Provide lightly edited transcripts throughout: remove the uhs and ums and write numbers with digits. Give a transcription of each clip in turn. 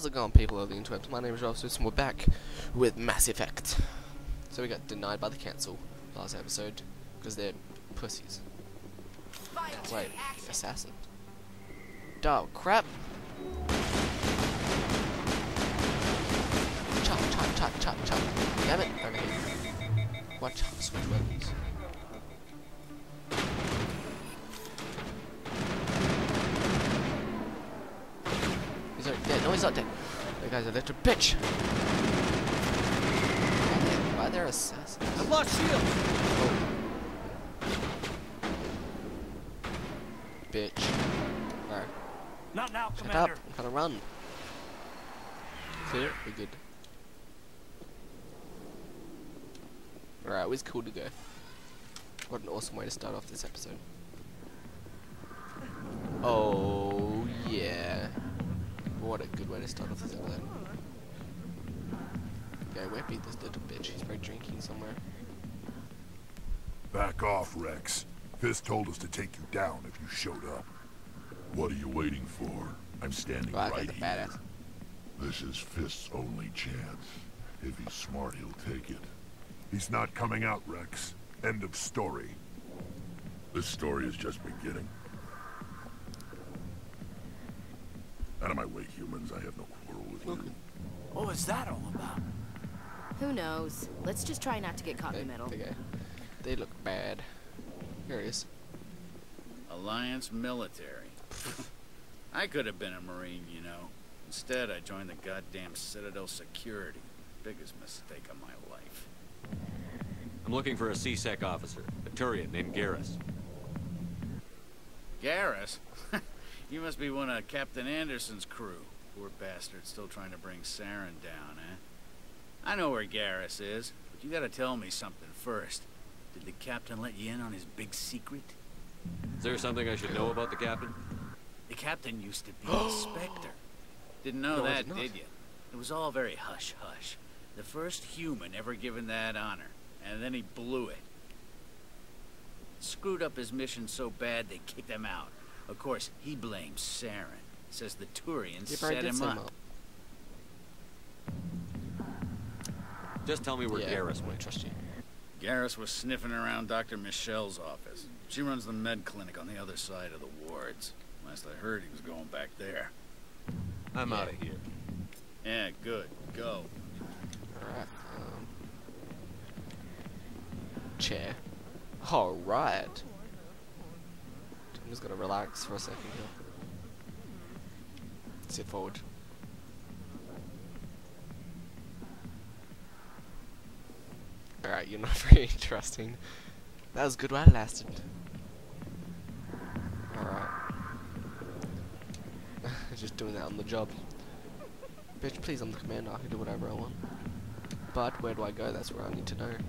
How's it going, people of the interwebs? My name is RoFLZeus and we're back with Mass Effect. So we got denied by the council last episode because they're pussies. Wait, assassin. Oh crap! Chop, chop, chop, chop, chop. Damn it! Over here. Watch out, switch weapons. He's not dead. No, he's not dead. That guy's a little bitch. Why are there assassins? I've lost shield. Oh. Bitch. Alright. Not now, Shut Commander. up. I'm trying to run. Clear? We're good. Alright, it was cool to go. What an awesome way to start off this episode. Oh, yeah. What a good way to start off this episode. Okay, where be this little bitch? He's probably drinking somewhere. Back off, Rex. Fist told us to take you down if you showed up. What are you waiting for? I'm standing Right right here. here. This is Fist's only chance. If he's smart, he'll take it. He's not coming out, Rex. End of story. This story is just beginning. Out of my way, humans. I have no quarrel with you. What was that all about? Who knows? Let's just try not to get caught in the middle. Okay. They look bad. Here he is. Alliance military. I could have been a Marine, you know. Instead, I joined the goddamn Citadel security. Biggest mistake of my life. I'm looking for a C-Sec officer, a Turian named Garrus. Garrus? You must be one of Captain Anderson's crew. Poor bastard still trying to bring Saren down, eh? I know where Garrus is, but you gotta tell me something first. Did the captain let you in on his big secret? Is there something I should know about the captain? The captain used to be a Spectre. Didn't know No, that, did not. did you? It was all very hush-hush. The first human ever given that honor, and then he blew it. Screwed up his mission so bad they kicked him out. Of course, he blames Saren. Says the Turians set him up. Just tell me where Yeah, Garrus I went. trust you. Garrus was sniffing around Dr. Michelle's office. She runs the med clinic on the other side of the wards. Last I heard, he was going back there. I'm out of here. Yeah, good. Go. Alright, chair. Alright. I'm just gonna relax for a second here. Sit forward. Alright, you're not very interesting. That was good while it lasted. Alright. Just doing that on the job. Bitch, please, I'm the commander. I can do whatever I want. But where do I go? That's where I need to know.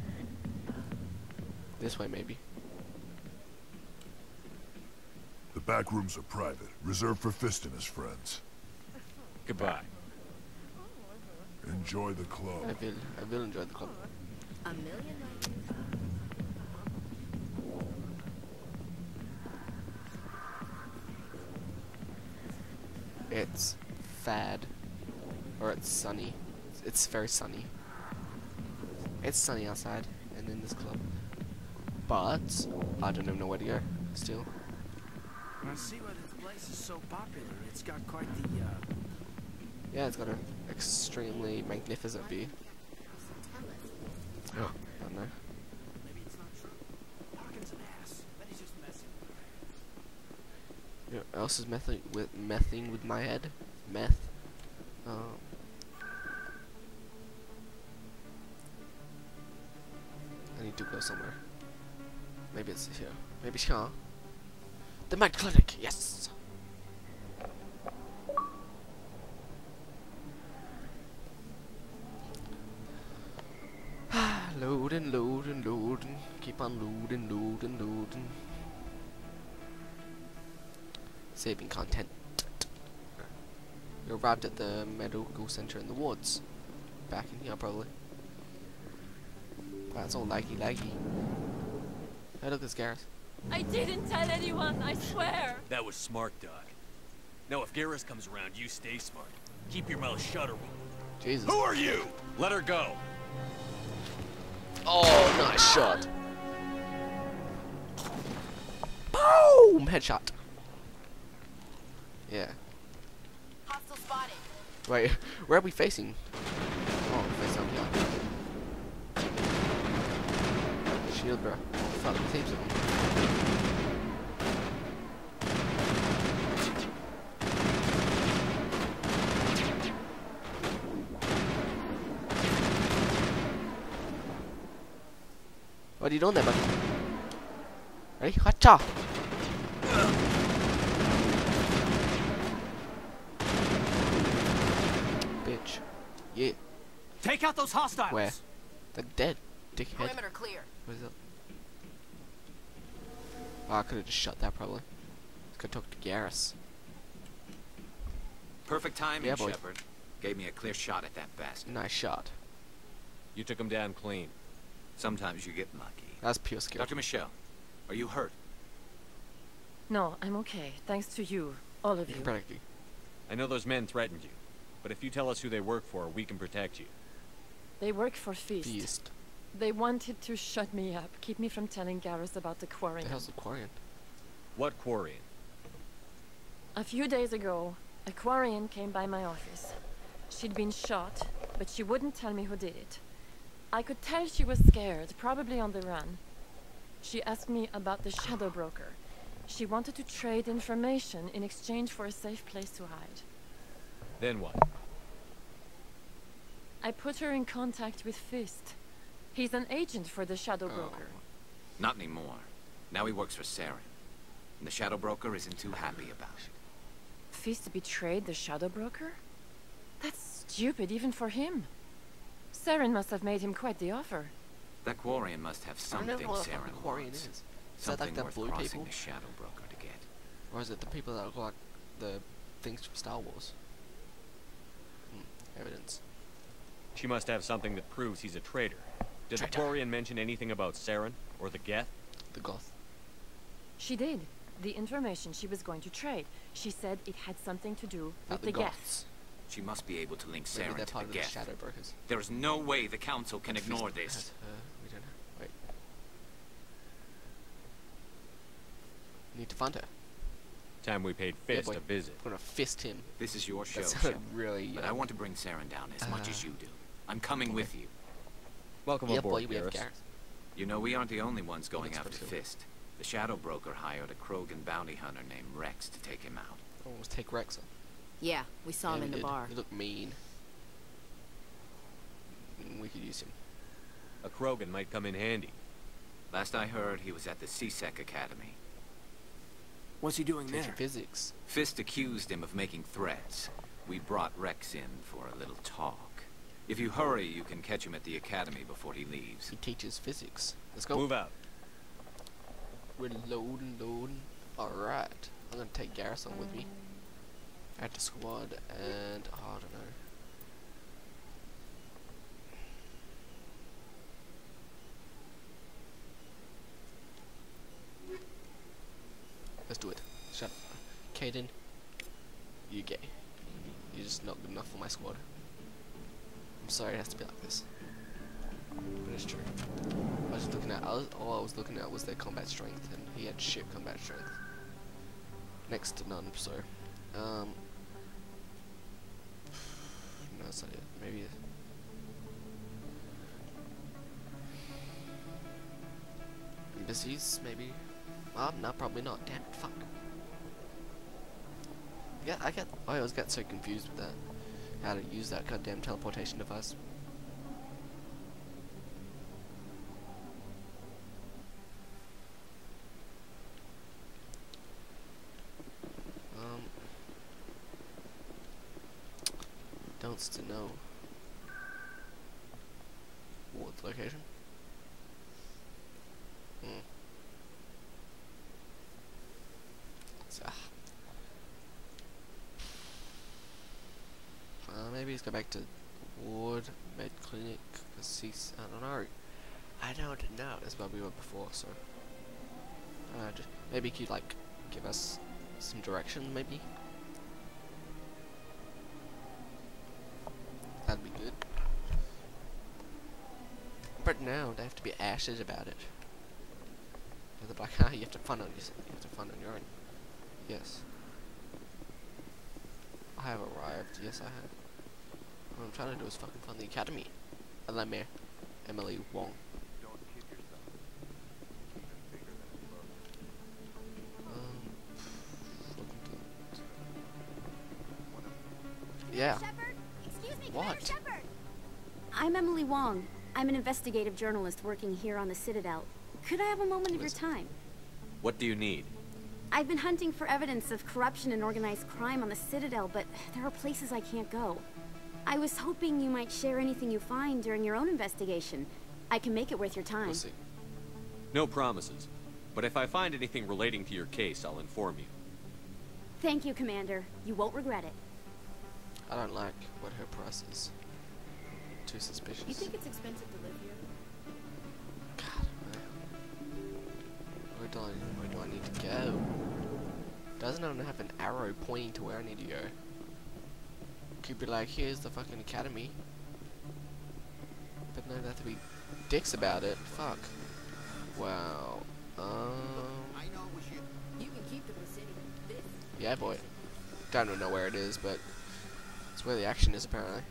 This way, maybe. The back rooms are private, reserved for Fist and his friends. Goodbye. Enjoy the club. I will enjoy the club. A million ways. It's fad. Or it's sunny. It's very sunny. It's sunny outside and in this club. But I don't even know where to go still. I see why this place is so popular. It's got quite the, Yeah, it's got an extremely magnificent view. Oh, I don't know. Maybe it's not true. Hawkins an ass. But he's just messing with her. You know what else is messing with my head? Meth. I need to go somewhere. Maybe it's here. Maybe it's here. The med clinic. Yes. Loading, loading, loading. Keep on loading, loading, loading. Saving content. You arrived at the medical center in the wards. Back in here, probably. Wow, it's all laggy. Hey, look, it's Garrus. I didn't tell anyone, I swear. That was smart, Doc. Now, if Garrus comes around, you stay smart. Keep your mouth shut or Jesus. Who are you? Let her go. Oh, nice shot. Boom! Headshot. Yeah. Hostile spotted. Wait, where are we facing? Oh, we're facing up here. Shield, bro. Oh, fuck, the team's on. What are you doing there, buddy? Ready? Hacha! Bitch. Yeah. Take out those hostiles. Where? They're dead, dickhead. Perimeter clear. What is that? Oh, I could have just shot that probably. Could talk to Garrus. Perfect timing, Yeah, boy. Shepard. Gave me a clear shot at that bastard. Nice shot. You took him down clean. Sometimes you get lucky. That's pure skill. Dr. Michelle, are you hurt? No, I'm okay. Thanks to you. All of you. Practically. I know those men threatened you, but if you tell us who they work for, we can protect you. They work for Feast. Beast. They wanted to shut me up, keep me from telling Garrus about the quarry. The hell's the Quarian? What Quarian? A few days ago, a Quarian came by my office. She'd been shot, but she wouldn't tell me who did it. I could tell she was scared, probably on the run. She asked me about the Shadow Broker. She wanted to trade information in exchange for a safe place to hide. Then what? I put her in contact with Fist. He's an agent for the Shadow Broker. Not anymore. Now he works for Saren. And the Shadow Broker isn't too happy about it. Fist betrayed the Shadow Broker? That's stupid even for him. Saren must have made him quite the offer. That Quarian must have I something don't know what the Saren fucking Quarian wants. is. Is that Something like the worth blue crossing people? the Shadow Broker to get. Or is it the people that got the things from Star Wars? Evidence. She must have something that proves he's a traitor. Did the Traitor. Quarian mention anything about Saren or the Geth? The Goth. She did. The information she was going to trade. She said it had something to do Not with the Geth. Goths. She must be able to link Maybe Saren they're to part the of the Geth. Shadow Brokers. There's no way the Council can Fist ignore has this. her. We don't know. Wait. Need to find her. Time we paid Yeah, Fist boy. a visit. I'm gonna fist him. This is your show, That sounded Shepard. really. But I want to bring Saren down as much as you do. I'm coming with you. Welcome Yeah, aboard, boy, we have Garrus. Garrus. You know, we aren't the only ones going Looks after good too. Fist. The Shadow Broker hired a Krogan bounty hunter named Rex to take him out. Almost take Rex on. Yeah, we saw him Yeah, in we the did. bar. He looked mean. We could use him. A Krogan might come in handy. Last I heard, he was at the CSEC Academy. What's he doing Teaching there? physics. Fist accused him of making threats. We brought Rex in for a little talk. If you hurry, you can catch him at the academy before he leaves. He teaches physics. Let's go. Move out. We're loading. Alright. I'm gonna take Garrus on with me. Add to squad and oh, I don't know. Let's do it. Shut up. Caden, you gay. You're just not good enough for my squad. I'm sorry it has to be like this. But it's true. I was just looking at all I was looking at was their combat strength, and he had shit combat strength. Next to none, so no, that's not it. Maybe embassies, maybe. No, probably not. Damn it, fuck. Yeah, I always get so confused with that. How to use that goddamn teleportation device. Don'ts to know. Ward's location. So, maybe let's go back to Ward Med Clinic. Cause I don't know. I don't know. That's where we were before. So, just maybe you could like give us some direction, maybe. That'd be good. But no, they have to be ashes about it. They're like, ah, you have to fund on your own. Yes. I have arrived. Yes, I have. What I'm trying to do is fucking fund the academy. Hello, Mayor. Emily Wong. Yeah. Shepard? Excuse me, What? Commander Shepard. I'm Emily Wong. I'm an investigative journalist working here on the Citadel. Could I have a moment of your time? What do you need? I've been hunting for evidence of corruption and organized crime on the Citadel, but there are places I can't go. I was hoping you might share anything you find during your own investigation. I can make it worth your time. We'll see. No promises. But if I find anything relating to your case, I'll inform you. Thank you, Commander. You won't regret it. I don't like what her price is. Too suspicious. You think it's expensive to live here? God, where do I need to go? Doesn't it have an arrow pointing to where I need to go? Could be like, here's the fucking academy. But no, they have to be dicks about it. Fuck. Wow. I know it was you. You can keep the city. Yeah, boy. Don't really know where it is, but it's where the action is apparently.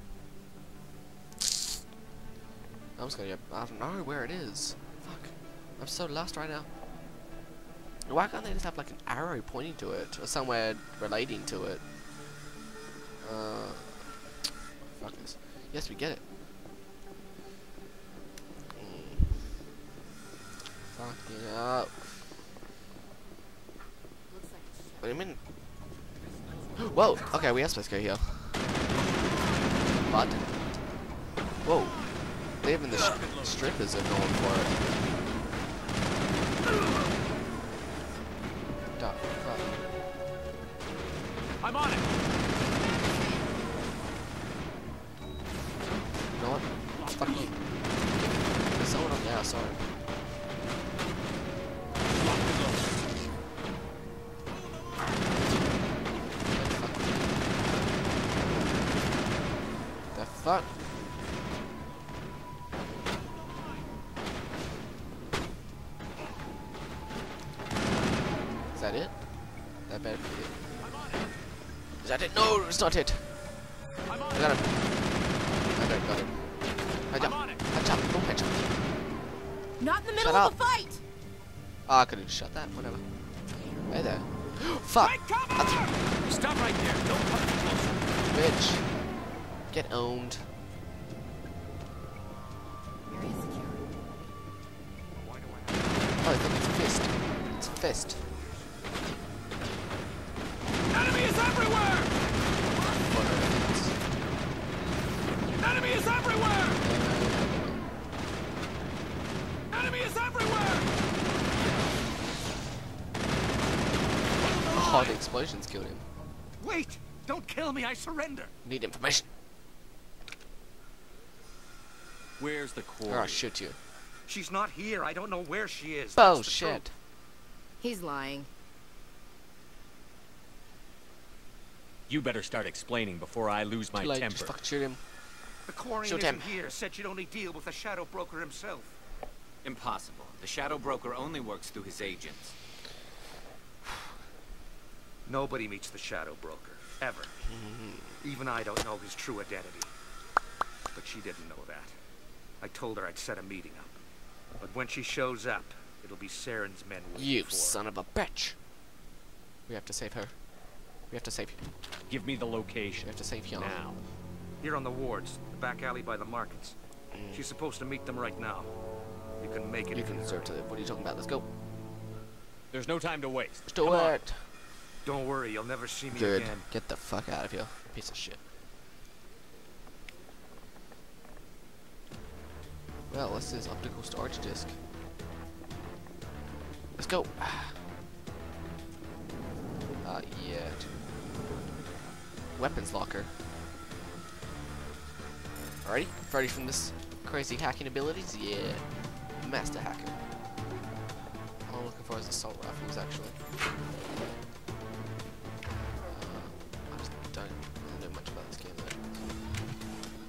I'm just gonna go. I don't know where it is. Fuck. I'm so lost right now. Why can't they just have like an arrow pointing to it or somewhere relating to it? Fuck this. Yes, we get it. Fuck it up. What do you mean? Whoa! Okay, we are supposed to go here. What? Whoa. Even the strippers are going for it. Duh, fuck. I'm on it. You know what? Fuck you. There's someone on the outside. The fuck? Is that it? That better be it. Is that it? No, it's not it. I got him. I got him. Headshot. No headshot. Not in the middle Shut of the fight! Oh, I could have just shot that. Whatever. Hey there. Fuck. Stop right there. Don't come too close. Bitch. Get owned. Oh, I think it's a fist. It's a fist. Enemy is everywhere! Enemy is everywhere! Enemy is everywhere! Oh, the explosions killed him. Wait! Don't kill me, I surrender! Need information. Where's the core? Or I'll shoot you. She's not here. I don't know where she is. Bullshit. He's lying. You better start explaining before I lose my Too late. temper. Just fucking shoot him. The Quarian Shoot isn't him. here. Said she'd only deal with the Shadow Broker himself. Impossible. The Shadow Broker only works through his agents. Nobody meets the Shadow Broker. Ever. Even I don't know his true identity. But she didn't know that. I told her I'd set a meeting up. But when she shows up, it'll be Saren's men waiting You for her. son of a bitch. We have to save her. We have to save you. Give me the location. We have to save you now. Here on the wards, the back alley by the markets. She's supposed to meet them right now. You can make it You if can you deserve to live. What are you talking about? Let's go. There's no time to waste. Let's do Come on. it. Don't worry, you'll never see me Good. again. Get the fuck out of here. Piece of shit. Well, what's this optical storage disk? Let's go. Yeah. Weapons locker. Alrighty, ready from this crazy hacking abilities? Yeah. Master hacker. All I'm looking for is assault rifles, actually. I just don't really know much about this game, though.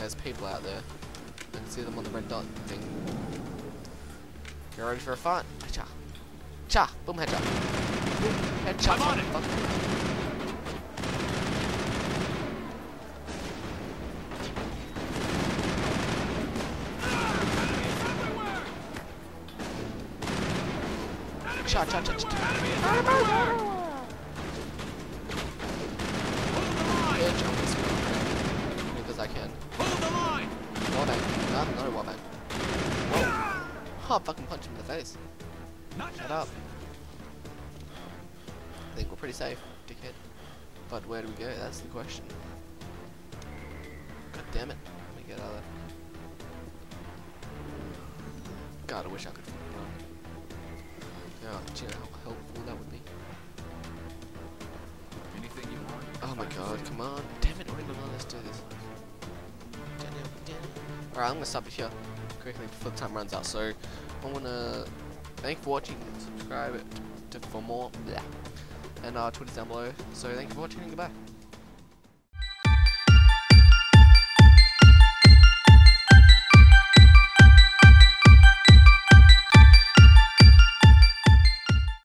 there's people out there. I can see them on the red dot thing. You're ready for a fight? Cha. Cha! Boom headshot. Boom headshot. I'm on it! Cha cha cha cha. Good jump this one. Because I can. Hold the line! Wallbang. No, not a wallbang. Whoa. Oh, fucking punch him in the face. Shut up. I think we're pretty safe, dickhead. But where do we go? That's the question. God damn it. Let me get out of there. God, I wish I could run. Oh, do you know how helpful that would be? Anything you want? Oh my god, come on. Damn it, already let's do this. Alright, I'm gonna stop it here quickly before the time runs out. So, I wanna thank you for watching, subscribe for more, blah. And Twitter's down below. So, thank you for watching and goodbye.